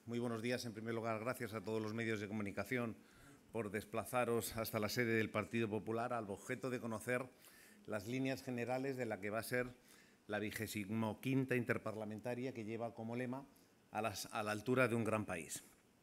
Muy buenos días. En primer lugar, gracias a todos los medios de comunicación por desplazaros hasta la sede del Partido Popular al objeto de conocer las líneas generales de la que va a ser la 25ª interparlamentaria que lleva como lema a la altura de un gran país.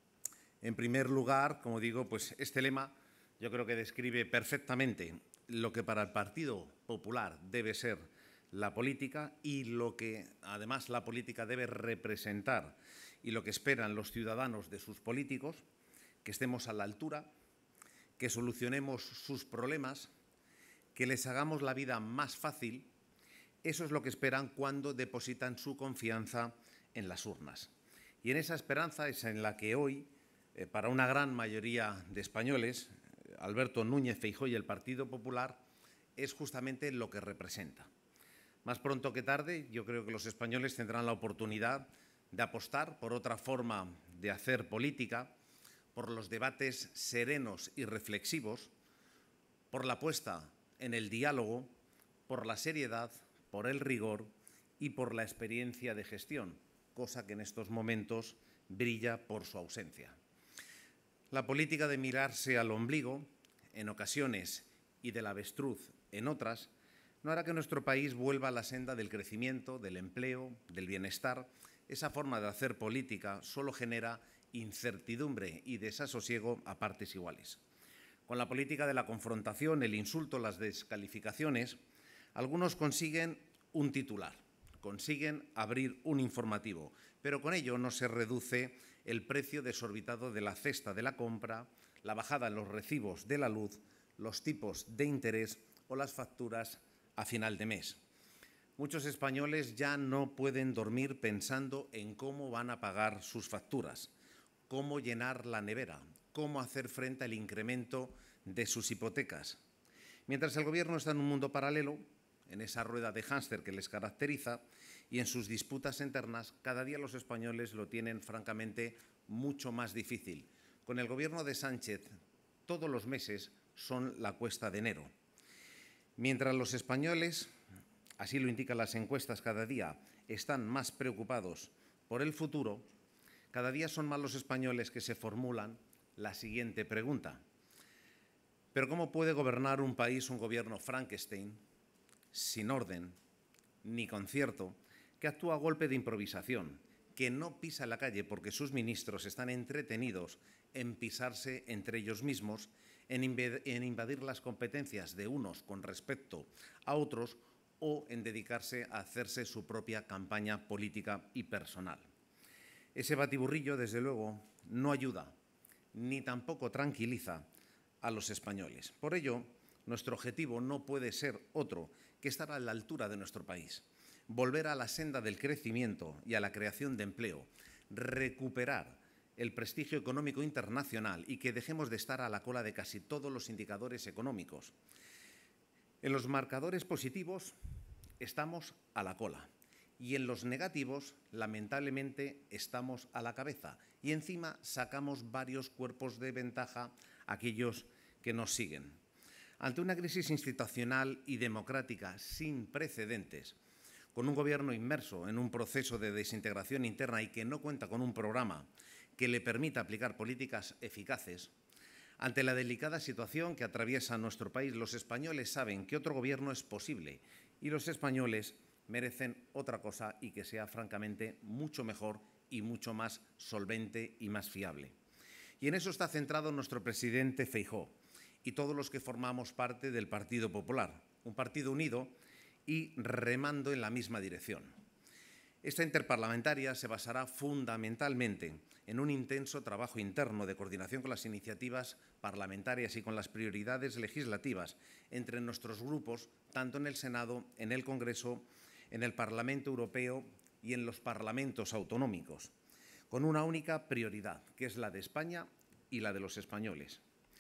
En primer lugar, como digo, pues este lema yo creo que describe perfectamente lo que para el Partido Popular debe ser la política y lo que además la política debe representar y lo que esperan los ciudadanos de sus políticos, que estemos a la altura, que solucionemos sus problemas, que les hagamos la vida más fácil. Eso es lo que esperan cuando depositan su confianza en las urnas. Y en esa esperanza es en la que hoy, para una gran mayoría de españoles, Alberto Núñez Feijóo y el Partido Popular es justamente lo que representa. Más pronto que tarde, yo creo que los españoles tendrán la oportunidad de apostar por otra forma de hacer política, por los debates serenos y reflexivos, por la apuesta en el diálogo, por la seriedad, por el rigor y por la experiencia de gestión, cosa que en estos momentos brilla por su ausencia. La política de mirarse al ombligo, en ocasiones, y del avestruz en otras, no hará que nuestro país vuelva a la senda del crecimiento, del empleo, del bienestar. Esa forma de hacer política solo genera incertidumbre y desasosiego a partes iguales. Con la política de la confrontación, el insulto, las descalificaciones, algunos consiguen un titular, consiguen abrir un informativo, pero con ello no se reduce el precio desorbitado de la cesta de la compra, la bajada en los recibos de la luz, los tipos de interés o las facturas a final de mes. Muchos españoles ya no pueden dormir pensando en cómo van a pagar sus facturas, cómo llenar la nevera, cómo hacer frente al incremento de sus hipotecas. Mientras el Gobierno está en un mundo paralelo, en esa rueda de hámster que les caracteriza, y en sus disputas internas, cada día los españoles lo tienen francamente mucho más difícil. Con el Gobierno de Sánchez, todos los meses son la cuesta de enero. Mientras los españoles, así lo indican las encuestas cada día, están más preocupados por el futuro, cada día son más los españoles que se formulan la siguiente pregunta. ¿Pero cómo puede gobernar un país un gobierno Frankenstein, sin orden ni concierto, que actúa a golpe de improvisación, que no pisa la calle porque sus ministros están entretenidos en pisarse entre ellos mismos, en invadir las competencias de unos con respecto a otros o en dedicarse a hacerse su propia campaña política y personal? Ese batiburrillo, desde luego, no ayuda ni tampoco tranquiliza a los españoles. Por ello, nuestro objetivo no puede ser otro que estar a la altura de nuestro país, volver a la senda del crecimiento y a la creación de empleo, recuperar el prestigio económico internacional y que dejemos de estar a la cola de casi todos los indicadores económicos. En los marcadores positivos estamos a la cola y en los negativos, lamentablemente, estamos a la cabeza y encima sacamos varios cuerpos de ventaja a aquellos que nos siguen. Ante una crisis institucional y democrática sin precedentes, con un Gobierno inmerso en un proceso de desintegración interna y que no cuenta con un programa que le permita aplicar políticas eficaces, ante la delicada situación que atraviesa nuestro país, los españoles saben que otro gobierno es posible y los españoles merecen otra cosa y que sea francamente mucho mejor y mucho más solvente y más fiable. Y en eso está centrado nuestro presidente Feijóo y todos los que formamos parte del Partido Popular, un partido unido y remando en la misma dirección. Esta interparlamentaria se basará fundamentalmente en un intenso trabajo interno de coordinación con las iniciativas parlamentarias y con las prioridades legislativas entre nuestros grupos, tanto en el Senado, en el Congreso, en el Parlamento Europeo y en los parlamentos autonómicos, con una única prioridad, que es la de España y la de los españoles.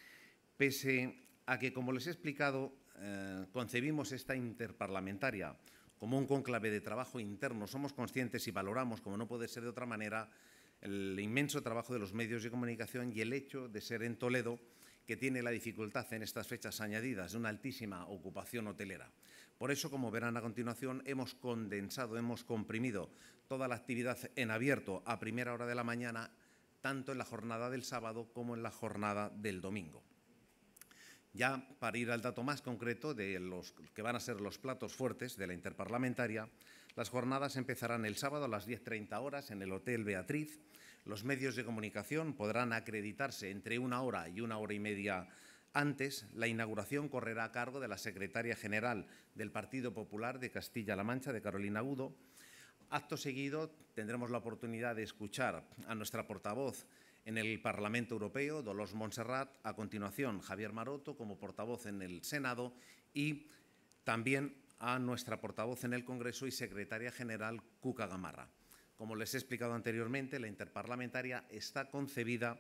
Pese a que, como les he explicado, concebimos esta interparlamentaria como un cónclave de trabajo interno, somos conscientes y valoramos, como no puede ser de otra manera, el inmenso trabajo de los medios de comunicación y el hecho de ser en Toledo, que tiene la dificultad en estas fechas añadidas de una altísima ocupación hotelera. Por eso, como verán a continuación, hemos condensado, hemos comprimido toda la actividad en abierto a primera hora de la mañana tanto en la jornada del sábado como en la jornada del domingo. Ya para ir al dato más concreto de los que van a ser los platos fuertes de la interparlamentaria, las jornadas empezarán el sábado a las 10:30 horas en el Hotel Beatriz. Los medios de comunicación podrán acreditarse entre 1 hora y 1 hora y media antes. La inauguración correrá a cargo de la secretaria general del Partido Popular de Castilla-La Mancha, de Carolina Agudo. Acto seguido tendremos la oportunidad de escuchar a nuestra portavoz en el Parlamento Europeo, Dolors Montserrat, a continuación Javier Maroto como portavoz en el Senado y también a nuestra portavoz en el Congreso y secretaria general Cuca Gamarra. Como les he explicado anteriormente, la interparlamentaria está concebida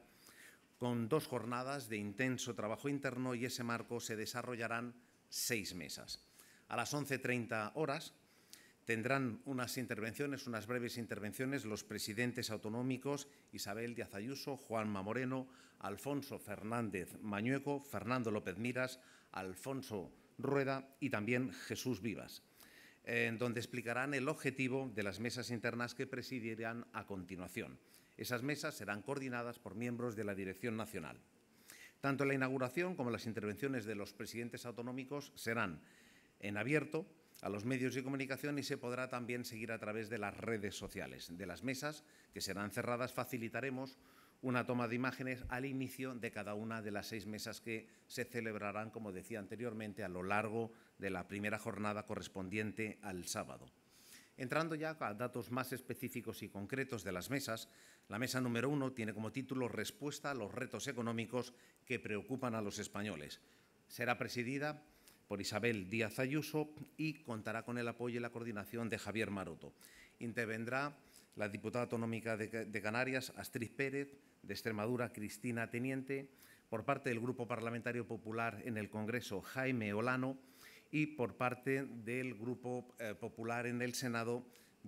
con 2 jornadas de intenso trabajo interno y ese marco se desarrollarán 6 mesas. A las 11:30 horas tendrán unas breves intervenciones, los presidentes autonómicos Isabel Díaz Ayuso, Juanma Moreno, Alfonso Fernández Mañueco, Fernando López Miras, Alfonso Rueda y también Jesús Vivas, donde explicarán el objetivo de las mesas internas que presidirán a continuación. Esas mesas serán coordinadas por miembros de la Dirección Nacional. Tanto la inauguración como las intervenciones de los presidentes autonómicos serán en abierto a los medios de comunicación y se podrá también seguir a través de las redes sociales. De las mesas, que serán cerradas, facilitaremos una toma de imágenes al inicio de cada una de las 6 mesas que se celebrarán, como decía anteriormente, a lo largo de la primera jornada correspondiente al sábado. Entrando ya a datos más específicos y concretos de las mesas, la mesa número 1 tiene como título Respuesta a los retos económicos que preocupan a los españoles. Será presidida por Isabel Díaz Ayuso y contará con el apoyo y la coordinación de Javier Maroto. Intervendrá la diputada autonómica de Canarias, Astrid Pérez, de Extremadura, Cristina Teniente, por parte del Grupo Parlamentario Popular en el Congreso, Jaime Olano, y por parte del Grupo Popular en el Senado,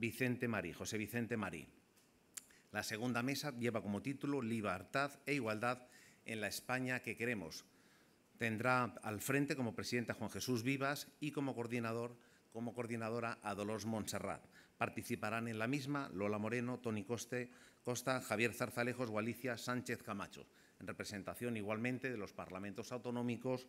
José Vicente Marí. La segunda mesa lleva como título Libertad e Igualdad en la España que queremos. Tendrá al frente como presidente a Juan Jesús Vivas y como coordinadora a Dolors Montserrat. Participarán en la misma Lola Moreno, Toni Costa, Javier Zarzalejos o Alicia Sánchez Camacho, en representación igualmente de los parlamentos autonómicos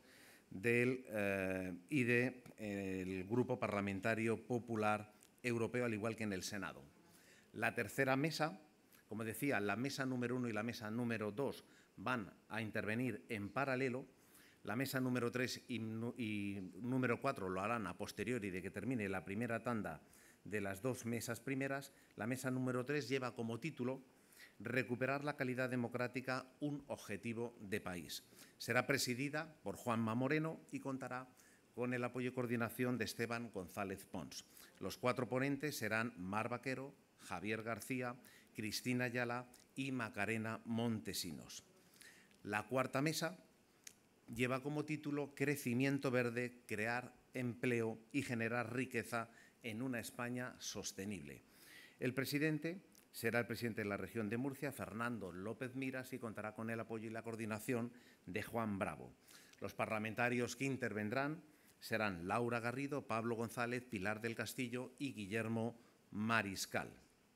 y del Grupo Parlamentario Popular Europeo, al igual que en el Senado. La tercera mesa, como decía, la mesa número 1 y la mesa número 2 van a intervenir en paralelo. La mesa número 3 y número 4 lo harán a posteriori de que termine la primera tanda de las 2 mesas primeras. La mesa número 3 lleva como título Recuperar la calidad democrática, un objetivo de país. Será presidida por Juanma Moreno y contará con el apoyo y coordinación de Esteban González Pons. Los 4 ponentes serán Mar Vaquero, Javier García, Cristina Ayala y Macarena Montesinos. La cuarta mesa lleva como título Crecimiento verde, crear empleo y generar riqueza en una España sostenible. El presidente será el presidente de la región de Murcia, Fernando López Miras, y contará con el apoyo y la coordinación de Juan Bravo. Los parlamentarios que intervendrán serán Laura Garrido, Pablo González, Pilar del Castillo y Guillermo Mariscal.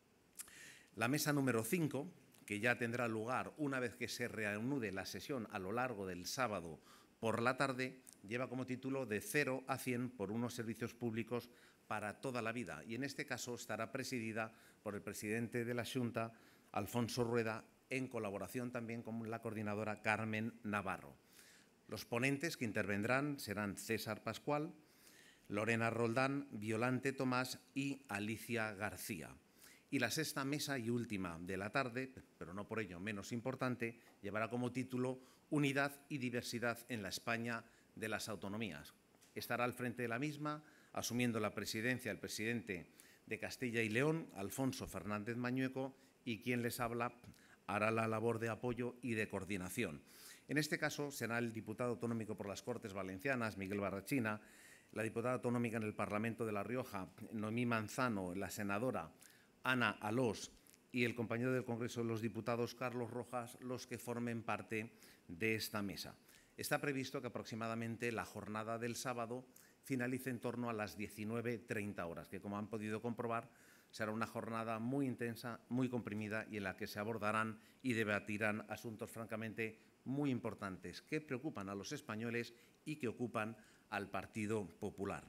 La mesa número 5, que ya tendrá lugar una vez que se reanude la sesión a lo largo del sábado por la tarde, lleva como título De 0 a 100 por unos servicios públicos para toda la vida y en este caso estará presidida por el presidente de la Xunta, Alfonso Rueda, en colaboración también con la coordinadora Carmen Navarro. Los ponentes que intervendrán serán César Pascual, Lorena Roldán, Violante Tomás y Alicia García. Y la sexta mesa y última de la tarde, pero no por ello menos importante, llevará como título Unidad y diversidad en la España de las autonomías. Estará al frente de la misma, asumiendo la presidencia el presidente de Castilla y León, Alfonso Fernández Mañueco, y quien les habla hará la labor de apoyo y de coordinación. En este caso será el diputado autonómico por las Cortes Valencianas, Miguel Barrachina, la diputada autonómica en el Parlamento de La Rioja, Noemí Manzano, la senadora Ana Alós y el compañero del Congreso de los Diputados, Carlos Rojas, los que formen parte de esta mesa. Está previsto que aproximadamente la jornada del sábado finalice en torno a las 19:30 horas, que como han podido comprobar Será una jornada muy intensa, muy comprimida y en la que se abordarán y debatirán asuntos francamente muy importantes que preocupan a los españoles y que ocupan al Partido Popular.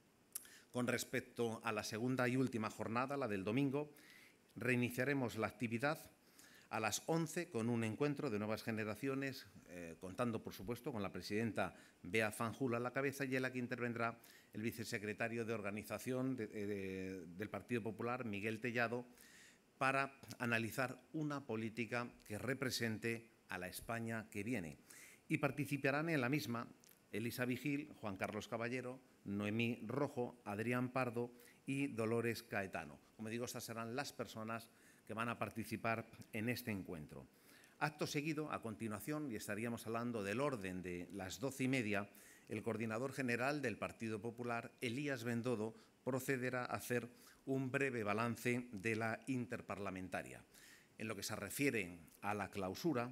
Con respecto a la segunda y última jornada, la del domingo, reiniciaremos la actividad a las 11 con un encuentro de nuevas generaciones, contando, por supuesto, con la presidenta Bea Fanjul a la cabeza y en la que intervendrá el vicesecretario de Organización del Partido Popular, Miguel Tellado, para analizar una política que represente a la España que viene. Y participarán en la misma Elisa Vigil, Juan Carlos Caballero, Noemí Rojo, Adrián Pardo y Dolores Caetano. Como digo, estas serán las personas que van a participar en este encuentro. Acto seguido, a continuación, y estaríamos hablando del orden de las 12:30, el coordinador general del Partido Popular, Elías Bendodo, procederá a hacer un breve balance de la interparlamentaria. En lo que se refiere a la clausura,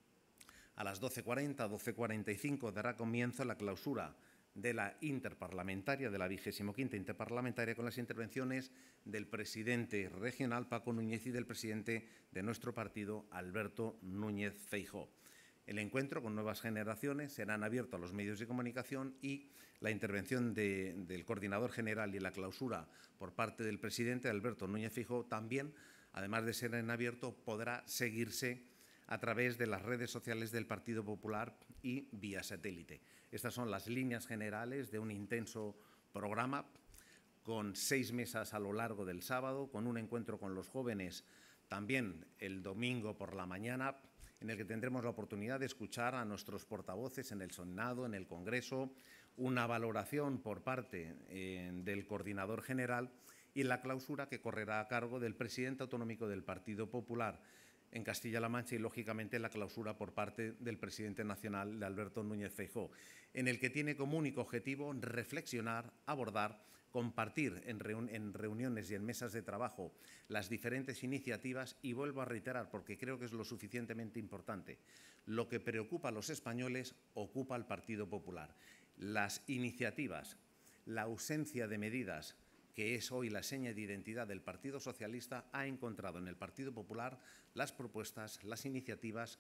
a las 12:40, 12:45 dará comienzo la clausura de la interparlamentaria, de la 25ª interparlamentaria, con las intervenciones del presidente regional, Paco Núñez, y del presidente de nuestro partido, Alberto Núñez Feijóo. El encuentro con nuevas generaciones serán abiertos a los medios de comunicación y la intervención del coordinador general y la clausura por parte del presidente, Alberto Núñez Feijóo, también, además de ser en abierto, podrá seguirse a través de las redes sociales del Partido Popular y vía satélite. Estas son las líneas generales de un intenso programa con 6 mesas a lo largo del sábado, con un encuentro con los jóvenes también el domingo por la mañana, en el que tendremos la oportunidad de escuchar a nuestros portavoces en el Senado, en el Congreso, una valoración por parte del coordinador general y la clausura que correrá a cargo del presidente autonómico del Partido Popular en Castilla-La Mancha y, lógicamente, la clausura por parte del presidente nacional, de Alberto Núñez Feijóo, en el que tiene como único objetivo reflexionar, abordar, compartir en reuniones y en mesas de trabajo las diferentes iniciativas y vuelvo a reiterar, porque creo que es lo suficientemente importante, lo que preocupa a los españoles ocupa al Partido Popular. Las iniciativas, la ausencia de medidas, que es hoy la seña de identidad del Partido Socialista, ha encontrado en el Partido Popular las propuestas, las iniciativas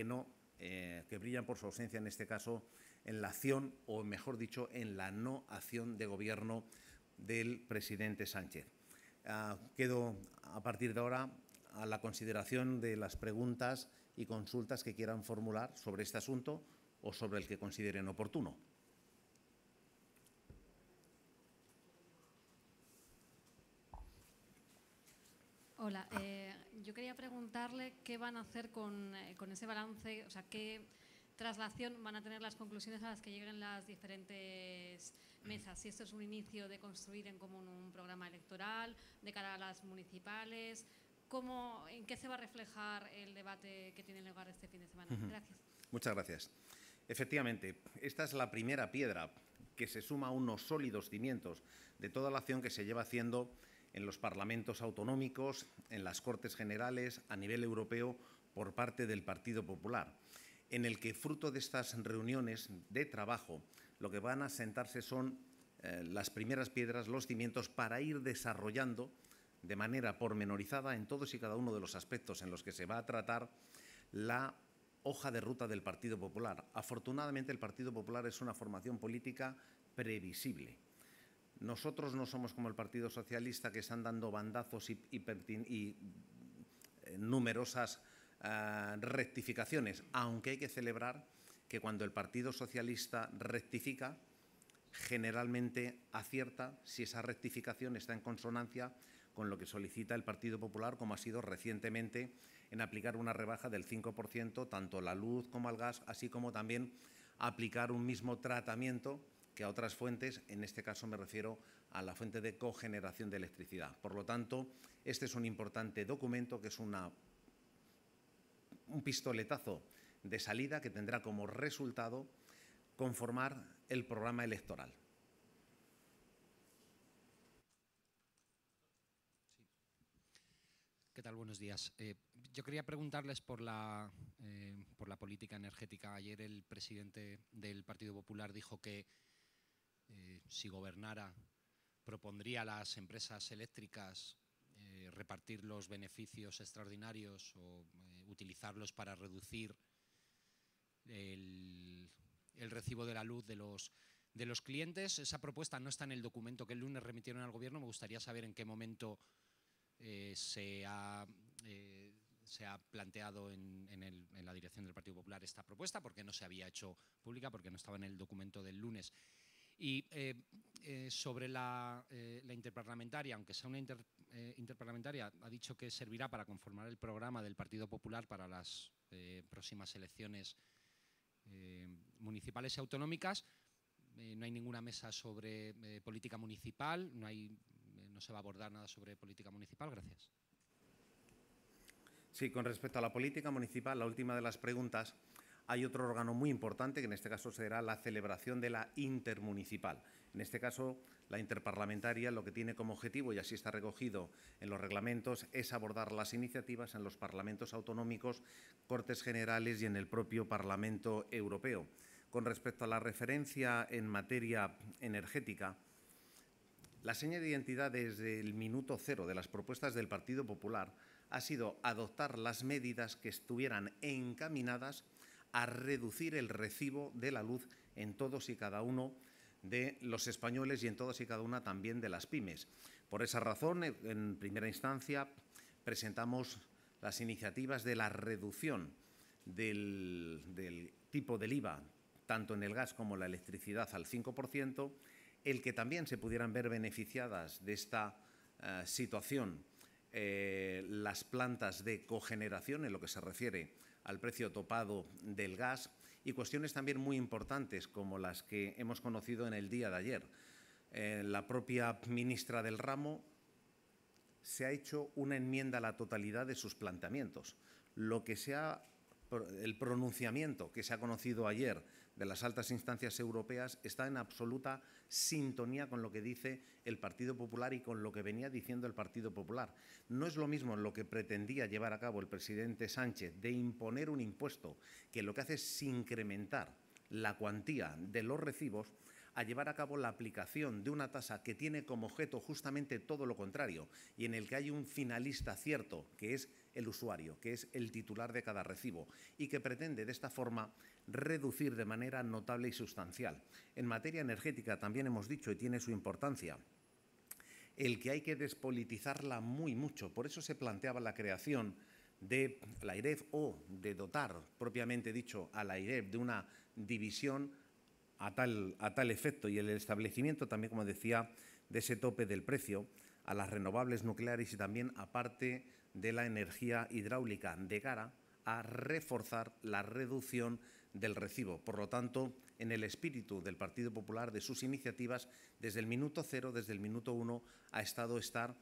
que brillan por su ausencia, en este caso, en la acción, o mejor dicho, en la no acción de gobierno del presidente Sánchez. Quedo, a partir de ahora, a la consideración de las preguntas y consultas que quieran formular sobre este asunto o sobre el que consideren oportuno. Hola, yo quería preguntarle qué van a hacer con ese balance, o sea, qué traslación van a tener las conclusiones a las que lleguen las diferentes mesas. Si esto es un inicio de construir en común un programa electoral de cara a las municipales, ¿en qué se va a reflejar el debate que tiene lugar este fin de semana? Gracias. Muchas gracias. Efectivamente, esta es la primera piedra que se suma a unos sólidos cimientos de toda la acción que se lleva haciendo en los parlamentos autonómicos, en las Cortes Generales, a nivel europeo, por parte del Partido Popular, en el que, fruto de estas reuniones de trabajo, lo que van a sentarse son las primeras piedras, los cimientos, para ir desarrollando de manera pormenorizada en todos y cada uno de los aspectos en los que se va a tratar la hoja de ruta del Partido Popular. Afortunadamente, el Partido Popular es una formación política previsible. Nosotros no somos como el Partido Socialista, que están dando bandazos y numerosas rectificaciones, aunque hay que celebrar que cuando el Partido Socialista rectifica, generalmente acierta si esa rectificación está en consonancia con lo que solicita el Partido Popular, como ha sido recientemente en aplicar una rebaja del 5%, tanto a la luz como al gas, así como también aplicar un mismo tratamiento que a otras fuentes, en este caso me refiero a la fuente de cogeneración de electricidad. Por lo tanto, este es un importante documento que es un pistoletazo de salida que tendrá como resultado conformar el programa electoral. ¿Qué tal? Buenos días. Yo quería preguntarles por la política energética. Ayer el presidente del Partido Popular dijo que si gobernara propondría a las empresas eléctricas repartir los beneficios extraordinarios o utilizarlos para reducir el recibo de la luz de los clientes. Esa propuesta no está en el documento que el lunes remitieron al Gobierno. Me gustaría saber en qué momento se ha planteado en la dirección del Partido Popular esta propuesta, porque no se había hecho pública, porque no estaba en el documento del lunes. Y sobre la interparlamentaria, aunque sea una interparlamentaria, ha dicho que servirá para conformar el programa del Partido Popular para las próximas elecciones municipales y autonómicas. No hay ninguna mesa sobre política municipal, no se va a abordar nada sobre política municipal. Gracias. Sí, con respecto a la política municipal, la última de las preguntas, hay otro órgano muy importante, que en este caso será la celebración de la intermunicipal. En este caso, la interparlamentaria lo que tiene como objetivo, y así está recogido en los reglamentos, es abordar las iniciativas en los parlamentos autonómicos, Cortes Generales y en el propio Parlamento Europeo. Con respecto a la referencia en materia energética, la seña de identidad desde el minuto cero de las propuestas del Partido Popular ha sido adoptar las medidas que estuvieran encaminadas a reducir el recibo de la luz en todos y cada uno de los españoles y en todas y cada una también de las pymes. Por esa razón, en primera instancia, presentamos las iniciativas de la reducción del tipo del IVA, tanto en el gas como en la electricidad, al 5%, el que también se pudieran ver beneficiadas de esta situación las plantas de cogeneración en lo que se refiere al precio topado del gas, y cuestiones también muy importantes como las que hemos conocido en el día de ayer. La propia ministra del ramo se ha hecho una enmienda a la totalidad de sus planteamientos. El pronunciamiento que se ha conocido ayer de las altas instancias europeas está en absoluta sintonía con lo que dice el Partido Popular y con lo que venía diciendo el Partido Popular. No es lo mismo lo que pretendía llevar a cabo el presidente Sánchez de imponer un impuesto que lo que hace es incrementar la cuantía de los recibos, a llevar a cabo la aplicación de una tasa que tiene como objeto justamente todo lo contrario y en el que hay un finalista cierto, que es el usuario, que es el titular de cada recibo, y que pretende de esta forma reducir de manera notable y sustancial. En materia energética también hemos dicho, y tiene su importancia, el que hay que despolitizarla muy mucho. Por eso se planteaba la creación de la AIREF, o de dotar, propiamente dicho, a la AIREF de una división a tal efecto, y el establecimiento también, como decía, de ese tope del precio a las renovables nucleares y también aparte de la energía hidráulica, de cara a reforzar la reducción del recibo. Por lo tanto, en el espíritu del Partido Popular, de sus iniciativas, desde el minuto cero, desde el minuto uno, ha estado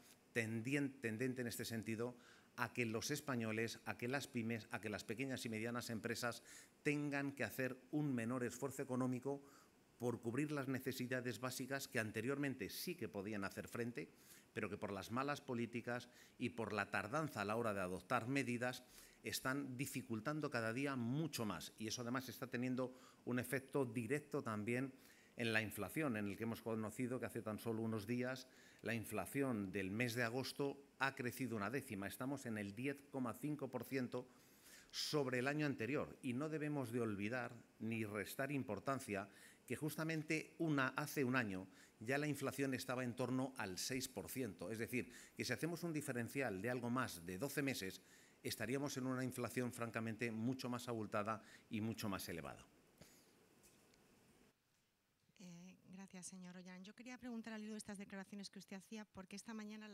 tendente en este sentido a que los españoles, a que las pymes, a que las pequeñas y medianas empresas tengan que hacer un menor esfuerzo económico por cubrir las necesidades básicas que anteriormente sí que podían hacer frente, pero que por las malas políticas y por la tardanza a la hora de adoptar medidas están dificultando cada día mucho más. Y eso además está teniendo un efecto directo también en la inflación, en el que hemos conocido que hace tan solo unos días la inflación del mes de agosto ha crecido una décima. Estamos en el 10,5% sobre el año anterior, y no debemos de olvidar ni restar importancia que justamente hace un año ya la inflación estaba en torno al 6%. Es decir, que si hacemos un diferencial de algo más de 12 meses, estaríamos en una inflación francamente mucho más abultada y mucho más elevada. Gracias, señor Ollán. Yo quería preguntar al hilo de estas declaraciones que usted hacía, porque esta mañana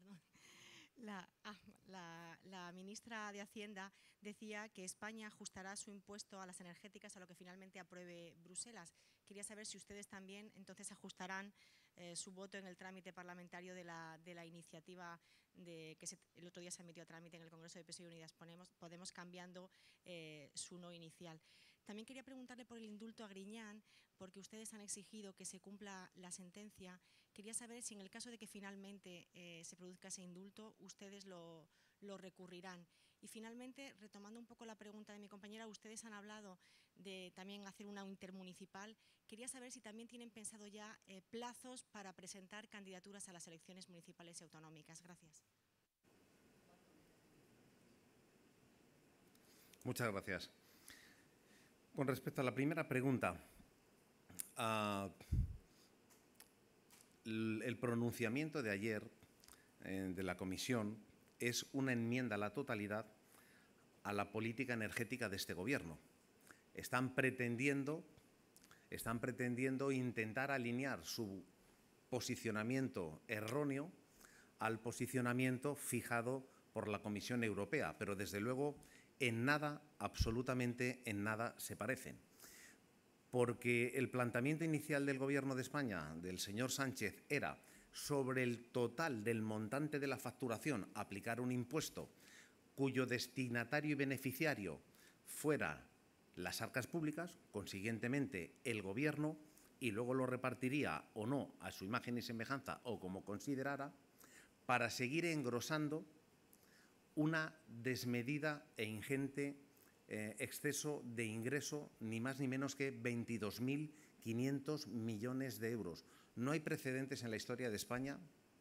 la ministra de Hacienda decía que España ajustará su impuesto a las energéticas a lo que finalmente apruebe Bruselas. Quería saber si ustedes también entonces ajustarán su voto en el trámite parlamentario de la iniciativa que el otro día se admitió a trámite en el Congreso de PSOE y Unidas Podemos, cambiando su no inicial. También quería preguntarle por el indulto a Griñán, porque ustedes han exigido que se cumpla la sentencia. Quería saber si en el caso de que finalmente se produzca ese indulto, ustedes lo recurrirán. Y finalmente, retomando un poco la pregunta de mi compañera, ustedes han hablado de también hacer una intermunicipal. Quería saber si también tienen pensado ya plazos para presentar candidaturas a las elecciones municipales y autonómicas. Gracias. Muchas gracias. Con respecto a la primera pregunta, el pronunciamiento de ayer de la Comisión es una enmienda a la totalidad a la política energética de este Gobierno. Están pretendiendo intentar alinear su posicionamiento erróneo al posicionamiento fijado por la Comisión Europea, pero desde luego en nada, absolutamente en nada se parecen. Porque el planteamiento inicial del Gobierno de España, del señor Sánchez, era sobre el total del montante de la facturación aplicar un impuesto cuyo destinatario y beneficiario fuera las arcas públicas, consiguientemente el Gobierno, y luego lo repartiría o no a su imagen y semejanza o como considerara, para seguir engrosando una desmedida e ingente exceso de ingreso, ni más ni menos que 22.500 millones de euros. No hay precedentes en la historia de España,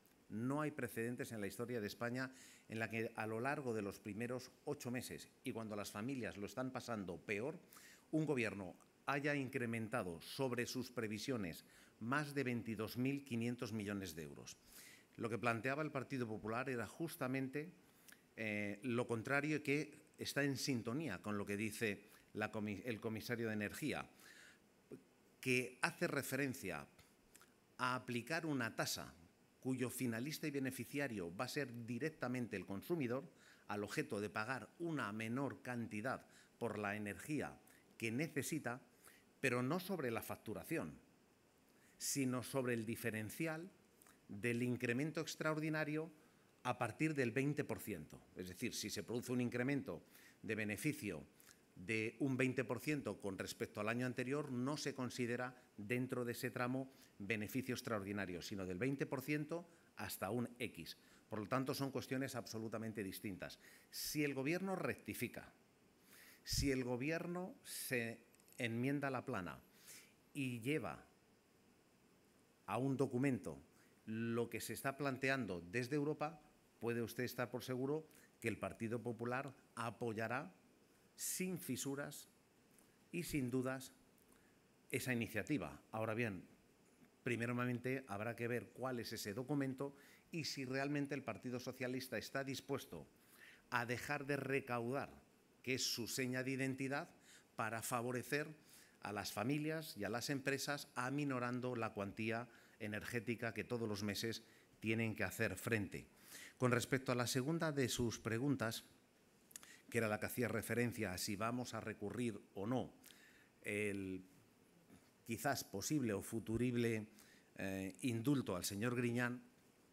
en la que a lo largo de los primeros 8 meses y cuando las familias lo están pasando peor, un Gobierno haya incrementado sobre sus previsiones más de 22.500 millones de euros. Lo que planteaba el Partido Popular era justamente lo contrario, y que está en sintonía con lo que dice el comisario de Energía, que hace referencia a aplicar una tasa cuyo finalista y beneficiario va a ser directamente el consumidor, al objeto de pagar una menor cantidad por la energía que necesita, pero no sobre la facturación, sino sobre el diferencial del incremento extraordinario a partir del 20%. Es decir, si se produce un incremento de beneficio de un 20% con respecto al año anterior, no se considera dentro de ese tramo beneficio extraordinario, sino del 20% hasta un X. Por lo tanto, son cuestiones absolutamente distintas. Si el Gobierno rectifica, si el Gobierno se enmienda la plana y lleva a un documento lo que se está planteando desde Europa, puede usted estar por seguro que el Partido Popular apoyará sin fisuras y sin dudas esa iniciativa. Ahora bien, primeramente habrá que ver cuál es ese documento y si realmente el Partido Socialista está dispuesto a dejar de recaudar, que es su seña de identidad, para favorecer a las familias y a las empresas, aminorando la cuantía energética que todos los meses tienen que hacer frente. Con respecto a la segunda de sus preguntas, que era la que hacía referencia a si vamos a recurrir o no el quizás posible o futurible indulto al señor Griñán,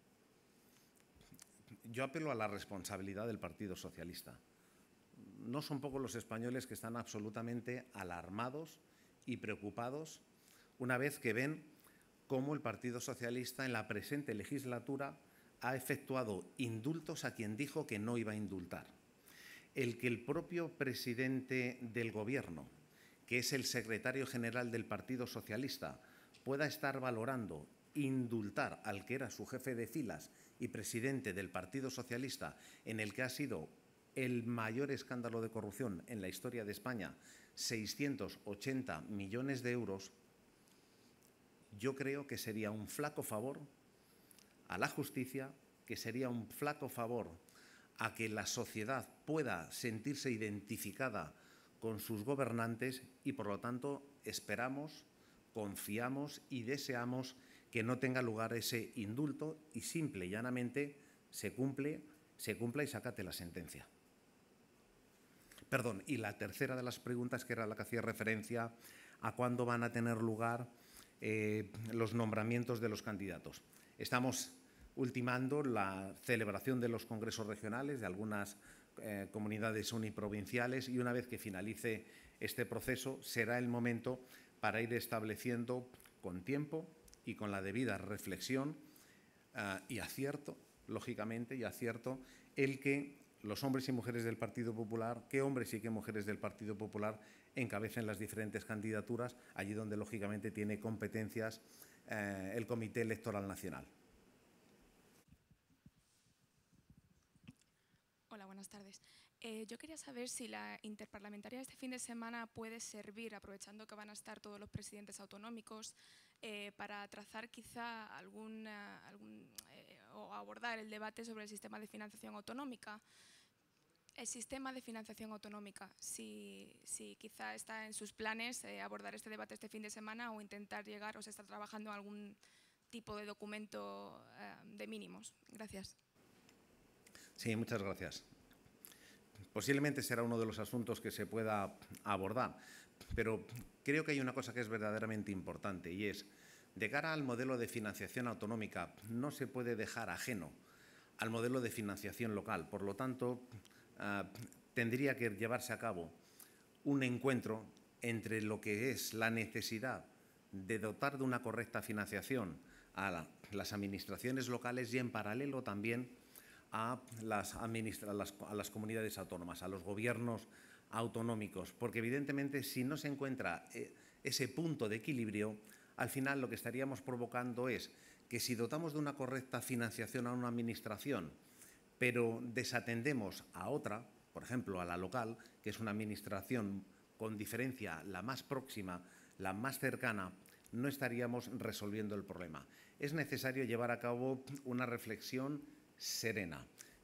yo apelo a la responsabilidad del Partido Socialista. No son pocos los españoles que están absolutamente alarmados y preocupados una vez que ven cómo el Partido Socialista en la presente legislatura ha efectuado indultos a quien dijo que no iba a indultar. El que el propio presidente del Gobierno, que es el secretario general del Partido Socialista, pueda estar valorando indultar al que era su jefe de filas y presidente del Partido Socialista, en el que ha sido el mayor escándalo de corrupción en la historia de España, 680 millones de euros, yo creo que sería un flaco favor a la justicia, que sería un flaco favor a que la sociedad pueda sentirse identificada con sus gobernantes y, por lo tanto, esperamos, confiamos y deseamos que no tenga lugar ese indulto y simple y llanamente se cumpla y se acate la sentencia. Perdón, y la tercera de las preguntas, que era la que hacía referencia a cuándo van a tener lugar los nombramientos de los candidatos. Estamos ultimando la celebración de los congresos regionales de algunas comunidades uniprovinciales y una vez que finalice este proceso será el momento para ir estableciendo con tiempo y con la debida reflexión y acierto, lógicamente, y acierto, el que los hombres y mujeres del Partido Popular, qué hombres y qué mujeres del Partido Popular encabecen las diferentes candidaturas, allí donde lógicamente tiene competencias el Comité Electoral Nacional. Hola, buenas tardes. Yo quería saber si la interparlamentaria de este fin de semana puede servir, aprovechando que van a estar todos los presidentes autonómicos, para trazar quizá o abordar el debate sobre el sistema de financiación autonómica. El sistema de financiación autonómica, si quizá está en sus planes abordar este debate este fin de semana o intentar llegar o se está trabajando en algún tipo de documento de mínimos. Gracias. Sí, muchas gracias. Posiblemente será uno de los asuntos que se pueda abordar, pero creo que hay una cosa que es verdaderamente importante y es, de cara al modelo de financiación autonómica, no se puede dejar ajeno al modelo de financiación local. Por lo tanto, tendría que llevarse a cabo un encuentro entre lo que es la necesidad de dotar de una correcta financiación a las administraciones locales y, en paralelo, también a las comunidades autónomas, a los gobiernos autonómicos, porque evidentemente si no se encuentra ese punto de equilibrio, al final lo que estaríamos provocando es que si dotamos de una correcta financiación a una administración, pero desatendemos a otra, por ejemplo a la local, que es una administración con diferencia la más próxima, la más cercana, no estaríamos resolviendo el problema. Es necesario llevar a cabo una reflexión serena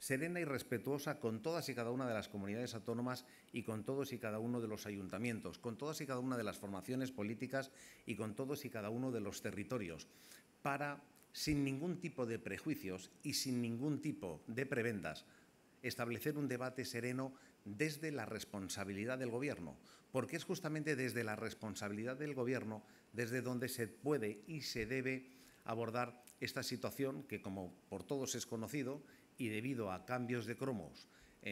y respetuosa con todas y cada una de las comunidades autónomas y con todos y cada uno de los ayuntamientos, con todas y cada una de las formaciones políticas y con todos y cada uno de los territorios, para, sin ningún tipo de prejuicios y sin ningún tipo de prebendas, establecer un debate sereno desde la responsabilidad del Gobierno, porque es justamente desde la responsabilidad del Gobierno desde donde se puede y se debe abordar esta situación que, como por todos es conocido, y debido a cambios de cromos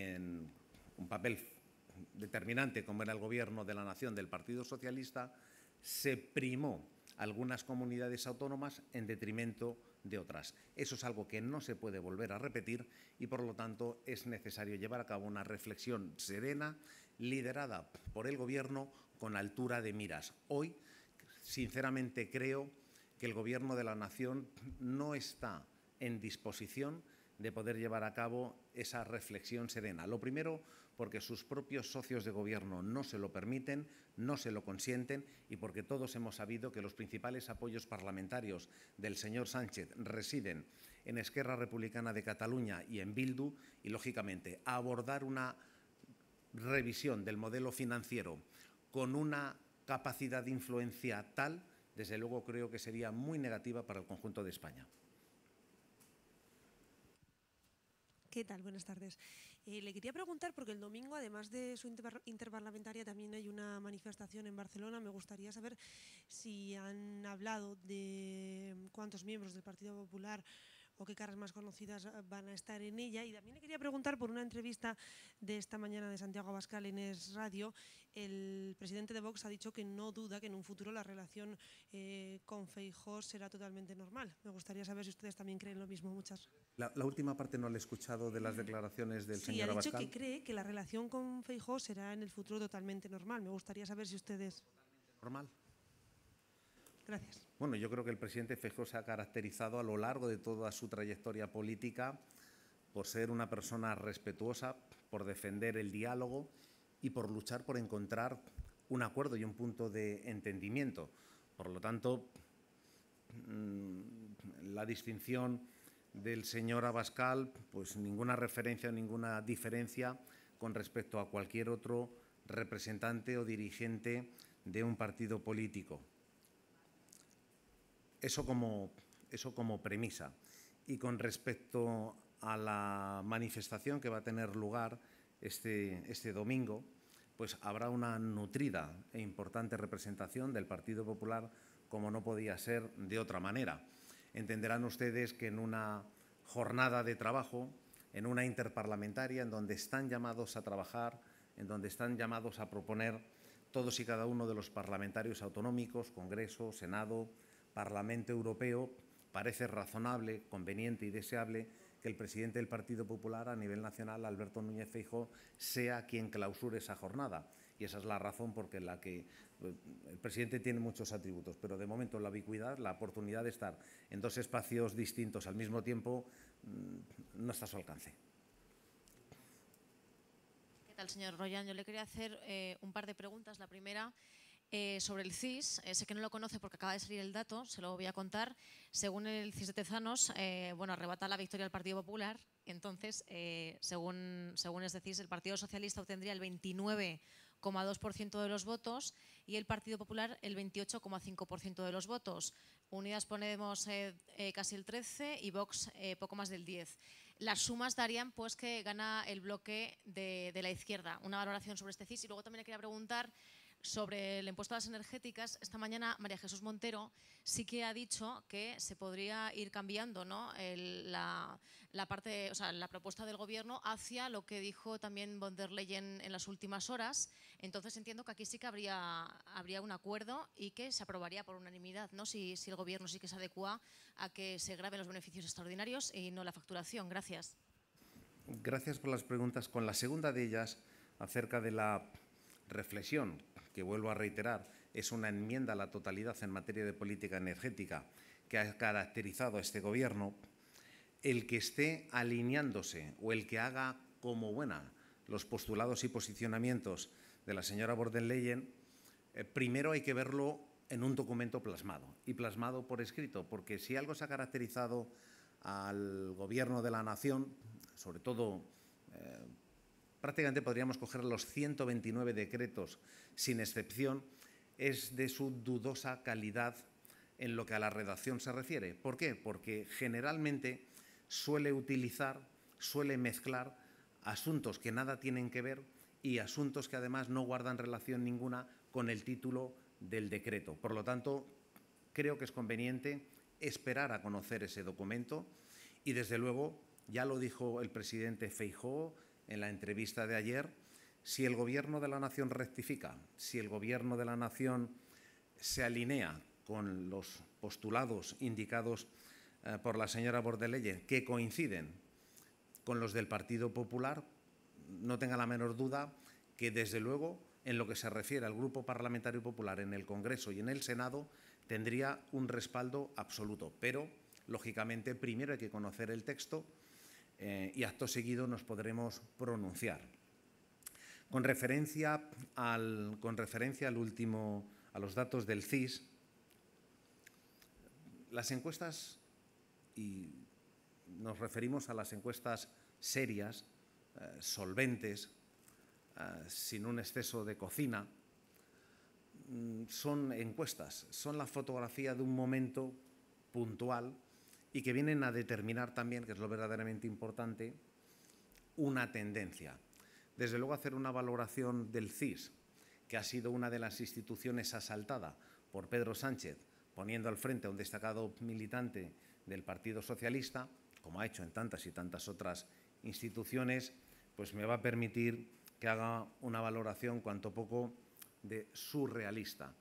en un papel determinante como era el Gobierno de la Nación del Partido Socialista, se primó algunas comunidades autónomas en detrimento de otras. Eso es algo que no se puede volver a repetir y, por lo tanto, es necesario llevar a cabo una reflexión serena, liderada por el Gobierno con altura de miras. Hoy, sinceramente, creo que el Gobierno de la Nación no está en disposición de poder llevar a cabo esa reflexión serena. Lo primero, porque sus propios socios de Gobierno no se lo permiten, no se lo consienten y porque todos hemos sabido que los principales apoyos parlamentarios del señor Sánchez residen en Esquerra Republicana de Cataluña y en Bildu y, lógicamente, abordar una revisión del modelo financiero con una capacidad de influencia tal, desde luego creo que sería muy negativa para el conjunto de España. ¿Qué tal? Buenas tardes. Le quería preguntar, porque el domingo, además de su interparlamentaria, también hay una manifestación en Barcelona. Me gustaría saber si han hablado de cuántos miembros del Partido Popular o qué caras más conocidas van a estar en ella. Y también le quería preguntar por una entrevista de esta mañana de Santiago Abascal en Es Radio. El presidente de Vox ha dicho que no duda que en un futuro la relación con Feijóo será totalmente normal. Me gustaría saber si ustedes también creen lo mismo. Muchas gracias. La última parte no la he escuchado de las declaraciones del señor Abascal. Sí, ha dicho que cree que la relación con Feijóo será en el futuro totalmente normal. Me gustaría saber si ustedes... ¿Normal? Gracias. Bueno, yo creo que el presidente Feijóo se ha caracterizado a lo largo de toda su trayectoria política por ser una persona respetuosa, por defender el diálogo y por luchar por encontrar un acuerdo y un punto de entendimiento. Por lo tanto, la distinción del señor Abascal, pues ninguna referencia o ninguna diferencia con respecto a cualquier otro representante o dirigente de un partido político. Eso como premisa. Y con respecto a la manifestación que va a tener lugar este domingo, pues habrá una nutrida e importante representación del Partido Popular, como no podía ser de otra manera. Entenderán ustedes que en una jornada de trabajo, en una interparlamentaria, en donde están llamados a trabajar, en donde están llamados a proponer todos y cada uno de los parlamentarios autonómicos, Congreso, Senado, Parlamento Europeo, parece razonable, conveniente y deseable que el presidente del Partido Popular a nivel nacional, Alberto Núñez Feijóo, sea quien clausure esa jornada. Y esa es la razón por la que el presidente tiene muchos atributos, pero de momento la ubicuidad, la oportunidad de estar en dos espacios distintos al mismo tiempo, no está a su alcance. tal, señor Royan? Yo le quería hacer un par de preguntas. La primera, sobre el CIS. Sé que no lo conoce porque acaba de salir el dato, se lo voy a contar. Según el CIS de Tezanos, bueno, arrebata la victoria al Partido Popular. Entonces, según este CIS, el Partido Socialista obtendría el 29,2% de los votos y el Partido Popular el 28,5% de los votos. Unidas Podemos casi el 13% y Vox poco más del 10%. Las sumas darían pues que gana el bloque de la izquierda. Una valoración sobre este CIS. Y luego también le quería preguntar sobre el impuesto a las energéticas. Esta mañana María Jesús Montero sí que ha dicho que se podría ir cambiando, ¿no?, la parte, o sea, la propuesta del Gobierno hacia lo que dijo también von der Leyen en las últimas horas. Entonces entiendo que aquí sí que habría un acuerdo y que se aprobaría por unanimidad, ¿no?, si el Gobierno sí que se adecua a que se graben los beneficios extraordinarios y no la facturación. Gracias. Gracias por las preguntas. Con la segunda de ellas, acerca de la reflexión, que vuelvo a reiterar, es una enmienda a la totalidad en materia de política energética que ha caracterizado a este Gobierno, el que esté alineándose o el que haga como buena los postulados y posicionamientos de la señora von der Leyen, primero hay que verlo en un documento plasmado y plasmado por escrito, porque si algo se ha caracterizado al Gobierno de la Nación, sobre todo prácticamente podríamos coger los 129 decretos sin excepción, es de su dudosa calidad en lo que a la redacción se refiere. ¿Por qué? Porque generalmente suele mezclar asuntos que nada tienen que ver y asuntos que además no guardan relación ninguna con el título del decreto. Por lo tanto, creo que es conveniente esperar a conocer ese documento y, desde luego, ya lo dijo el presidente Feijóo en la entrevista de ayer, si el Gobierno de la Nación rectifica, si el Gobierno de la Nación se alinea con los postulados indicados por la señora von der Leyen, que coinciden con los del Partido Popular, no tenga la menor duda que, desde luego, en lo que se refiere al Grupo Parlamentario Popular en el Congreso y en el Senado, tendría un respaldo absoluto. Pero, lógicamente, primero hay que conocer el texto y acto seguido nos podremos pronunciar. Con referencia a los datos del CIS, las encuestas, y nos referimos a las encuestas serias, solventes, sin un exceso de cocina, son encuestas, son la fotografía de un momento puntual y que vienen a determinar también, que es lo verdaderamente importante, una tendencia. Desde luego, hacer una valoración del CIS, que ha sido una de las instituciones asaltada por Pedro Sánchez, poniendo al frente a un destacado militante del Partido Socialista, como ha hecho en tantas y tantas otras instituciones, pues me va a permitir que haga una valoración cuanto poco de surrealista.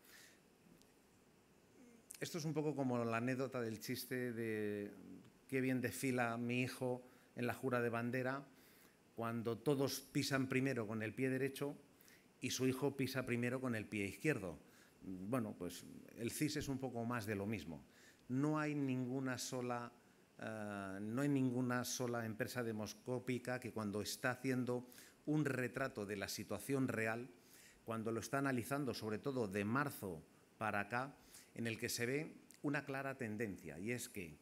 Esto es un poco como la anécdota del chiste de qué bien desfila mi hijo en la jura de bandera, cuando todos pisan primero con el pie derecho y su hijo pisa primero con el pie izquierdo. Bueno, pues el CIS es un poco más de lo mismo. No hay ninguna sola empresa demoscópica que, cuando está haciendo un retrato de la situación real, cuando lo está analizando, sobre todo de marzo para acá, en el que se ve una clara tendencia, y es que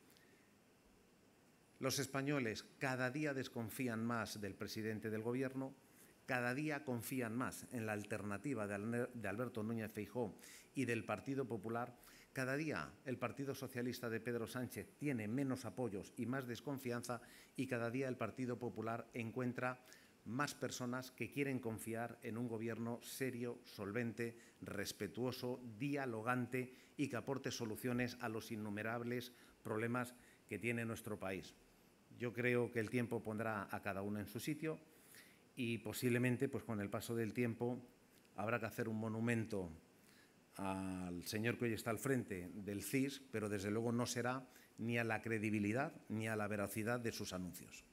los españoles cada día desconfían más del presidente del Gobierno, cada día confían más en la alternativa de Alberto Núñez Feijóo y del Partido Popular. Cada día el Partido Socialista de Pedro Sánchez tiene menos apoyos y más desconfianza, y cada día el Partido Popular encuentra más personas que quieren confiar en un Gobierno serio, solvente, respetuoso, dialogante y que aporte soluciones a los innumerables problemas que tiene nuestro país. Yo creo que el tiempo pondrá a cada uno en su sitio y posiblemente, pues con el paso del tiempo, habrá que hacer un monumento al señor que hoy está al frente del CIS, pero desde luego no será ni a la credibilidad ni a la veracidad de sus anuncios.